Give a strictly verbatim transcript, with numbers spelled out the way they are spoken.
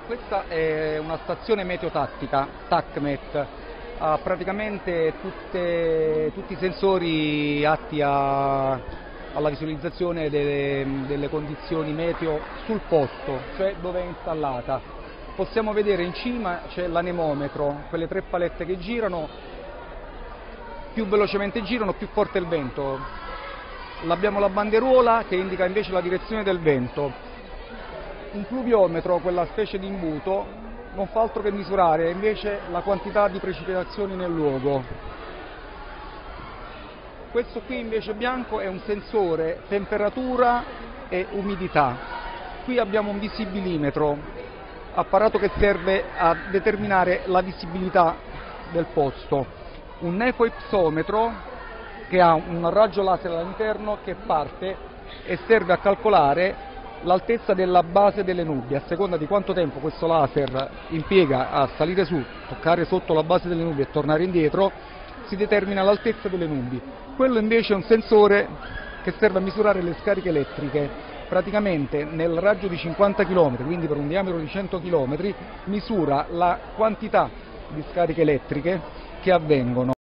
Questa è una stazione meteotattica, TACMET, ha praticamente tutte, tutti i sensori atti a, alla visualizzazione delle, delle condizioni meteo sul posto, cioè dove è installata. Possiamo vedere in cima c'è l'anemometro, quelle tre palette che girano, più velocemente girano più forte è il vento. Abbiamo la banderuola che indica invece la direzione del vento. Un pluviometro, quella specie di imbuto, non fa altro che misurare invece la quantità di precipitazioni nel luogo. Questo qui invece bianco è un sensore temperatura e umidità. Qui abbiamo un visibilimetro, apparato che serve a determinare la visibilità del posto. Un nefoipsometro che ha un raggio laser all'interno che parte e serve a calcolare l'altezza della base delle nubi. A seconda di quanto tempo questo laser impiega a salire su, toccare sotto la base delle nubi e tornare indietro, si determina l'altezza delle nubi. Quello invece è un sensore che serve a misurare le scariche elettriche. Praticamente nel raggio di cinquanta chilometri, quindi per un diametro di cento chilometri, misura la quantità di scariche elettriche che avvengono.